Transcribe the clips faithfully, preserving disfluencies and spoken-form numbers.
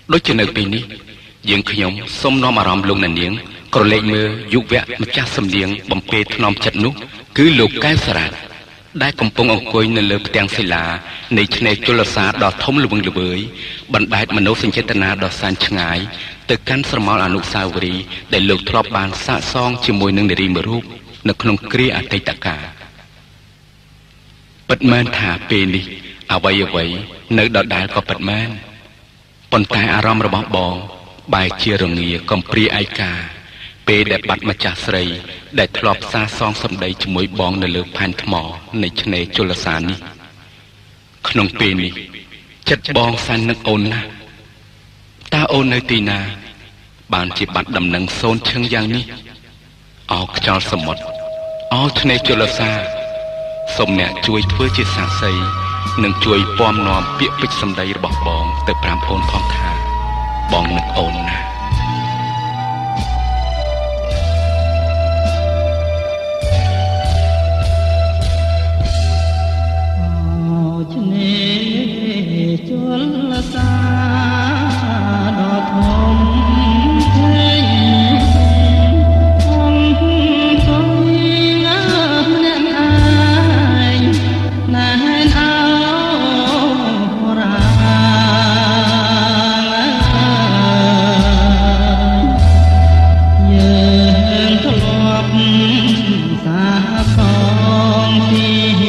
ដូចជានៅពេលនេះយើងខ្ញុំសូមនាំអារម្មណ៍លោកអ្នកនាងក្រឡេកមើលយុវៈម្ចាស់សំនៀងបំពេថ្នមចិត្តនោះគឺលោកកែវសារ៉ាតដែលកំពុងអង្គុយនៅលើផ្ទាំងសិលានៃឆ្នេរជលសាដ៏ធំល្វឹងល្វើយបណ្ដែតមនោសញ្ចេតនាដ៏សែនឆ្ងាយទៅកាន់ស្រមោលអនុស្សាវរីយ៍ដែលលោកធ្លាប់បានសាកសងជាមួយនឹងនារីមួយរូបនៅក្នុងគ្រាអតីតកាលពិតមែនថាពេលនេះអ្វីអ្វីនៅដដែលក៏ពិតមែនប៉ុន្តែអារម្មណ៍របស់បងបែរជារងាកំព្រាឯកាពេលដែលបាត់ម្ចាស់ស្រីដែលធ្លាប់សាសងសម្ដីជាមួយបងនៅលើផែនថ្មនៃឆ្នេរជលសានេះក្នុងពេលនេះចិត្តបងសាននឹកអូនណាស់តើអូននៅទីណាបានជាបាត់ដំណឹងសូនឈឹងយ៉ាងនេះអោខ្យល់សមុទ្រអោឆ្នេរជលសាសូមអ្នកជួយធ្វើជាសាក្សីនិងជួយពំនាំពាក្យពេចន៍សម្ដីរបស់បងទៅប្រាំអូនផងថាបងនឹកអូនណាឆ្នេរជលសាដ៏ធំធេងអង្គសុយណាម្នាក់ឯងណែនអោរាយើងធ្លាប់សាកងទី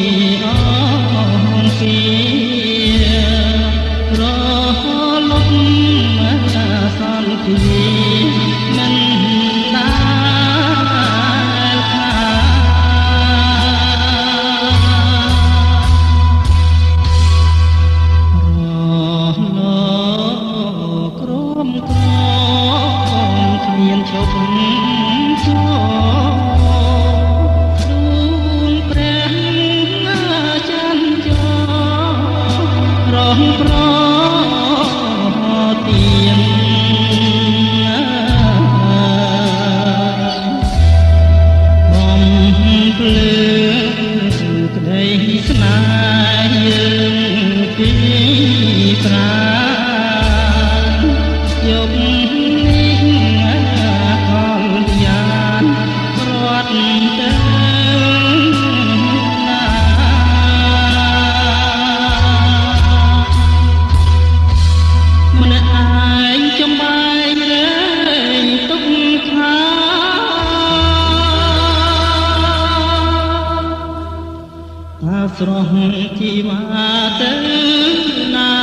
ស្រស់ជីវ៉ាទៅណា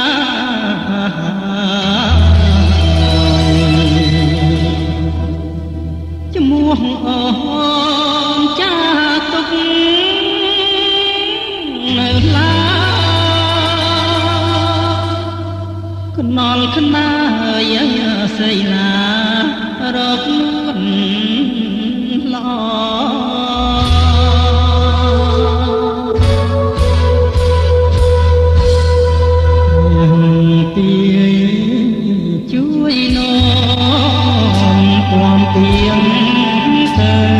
ជំនួសអូនចាទុកនៅឡាកណល់ខ្នាយសីឡារកនួនល្អជួយនាំความเพียงเธอ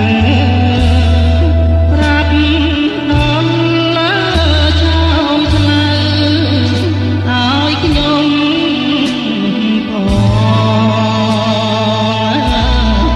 รับนอนលើឆោមស្លៅឲ្យខ្ញុំផង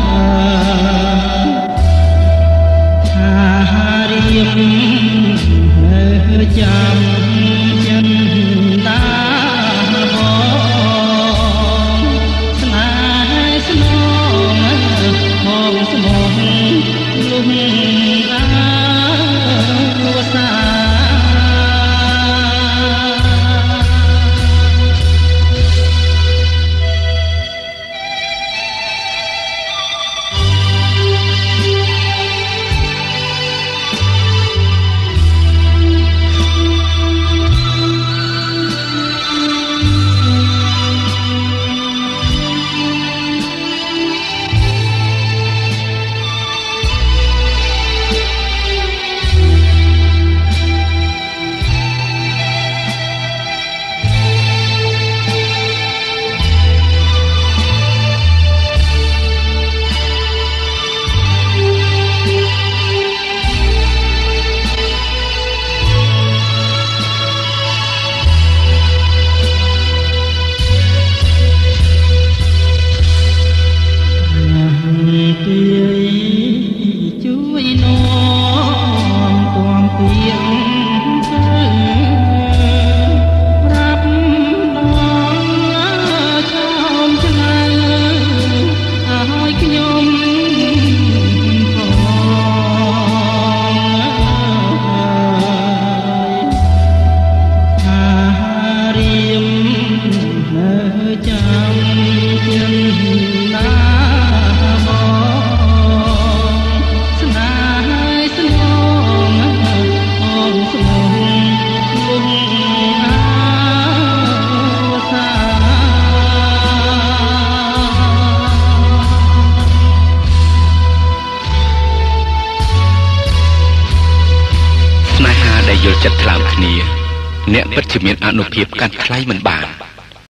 ចិត្តថ្លើមគ្នាអ្នកពិតជាមានអនុភាពកាន់ថ្លៃមិនបាន